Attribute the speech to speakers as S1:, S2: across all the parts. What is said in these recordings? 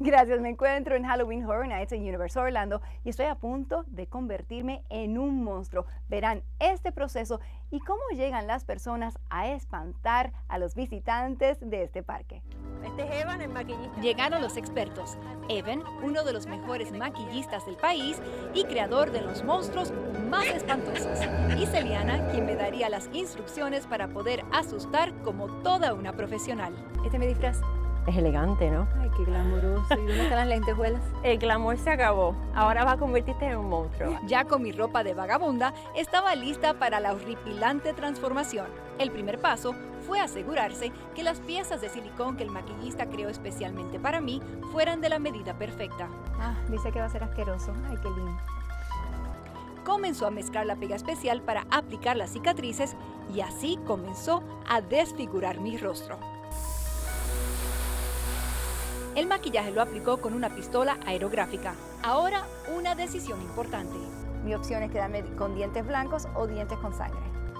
S1: Gracias, me encuentro en Halloween Horror Nights en Universal Orlando y estoy a punto de convertirme en un monstruo. Verán este proceso y cómo llegan las personas a espantar a los visitantes de este parque.
S2: Este es Evan, el maquillista.
S3: Llegaron los expertos. Evan, uno de los mejores maquillistas del país y creador de los monstruos más espantosos. Y Celiana, quien me daría las instrucciones para poder asustar como toda una profesional.
S1: Este es mi disfraz.
S2: Es elegante, ¿no?
S1: Ay, qué glamoroso. ¿Y dónde están las lentejuelas?
S2: El glamour se acabó. Ahora vas a convertirte en un monstruo.
S3: Ya con mi ropa de vagabunda, estaba lista para la horripilante transformación. El primer paso fue asegurarse que las piezas de silicón que el maquillista creó especialmente para mí fueran de la medida perfecta.
S1: Ah, dice que va a ser asqueroso. Ay, qué lindo.
S3: Comenzó a mezclar la pega especial para aplicar las cicatrices y así comenzó a desfigurar mi rostro. El maquillaje lo aplicó con una pistola aerográfica. Ahora, una decisión importante.
S1: Mi opción es quedarme con dientes blancos o dientes con sangre.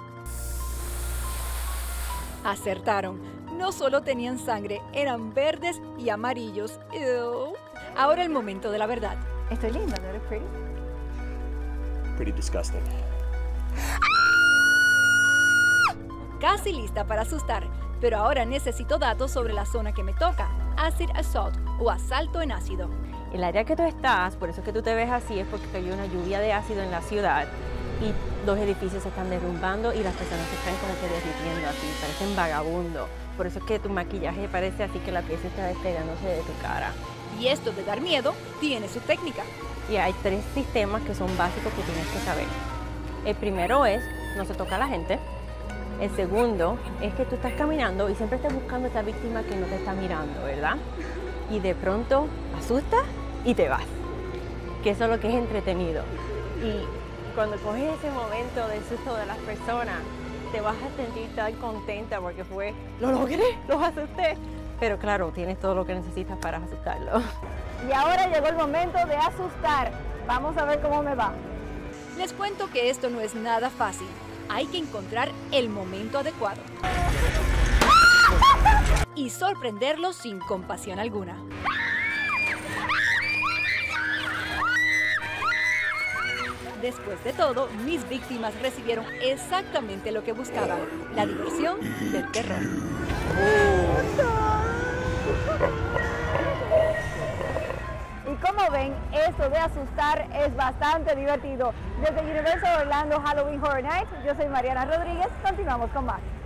S3: Acertaron. No solo tenían sangre, eran verdes y amarillos. Ew. Ahora el momento de la verdad.
S1: Estoy linda, ¿no eres pretty?
S4: Pretty disgusting.
S3: Casi lista para asustar, pero ahora necesito datos sobre la zona que me toca. Acid assault o asalto en ácido.
S2: El área que tú estás, por eso es que tú te ves así, es porque cayó una lluvia de ácido en la ciudad y los edificios se están derrumbando y las personas se están como que derritiendo así, parecen vagabundos. Por eso es que tu maquillaje parece así que la pieza está despegándose de tu cara.
S3: Y esto de dar miedo tiene su técnica.
S2: Y hay 3 sistemas que son básicos que tienes que saber. El primero es, no se toca a la gente. El segundo es que tú estás caminando y siempre estás buscando a esa víctima que no te está mirando, ¿verdad? Y de pronto asustas y te vas. Que eso es lo que es entretenido. Y cuando coges ese momento del susto de las personas, te vas a sentir tan contenta porque fue, lo logré, los asusté. Pero claro, tienes todo lo que necesitas para asustarlo.
S1: Y ahora llegó el momento de asustar. Vamos a ver cómo me va.
S3: Les cuento que esto no es nada fácil. Hay que encontrar el momento adecuado y sorprenderlos sin compasión alguna. Después de todo, mis víctimas recibieron exactamente lo que buscaban, la diversión del terror.
S1: Y como ven, esto de asustar es bastante divertido. Desde Universal Orlando Halloween Horror Nights, yo soy Mariana Rodríguez. Continuamos con más.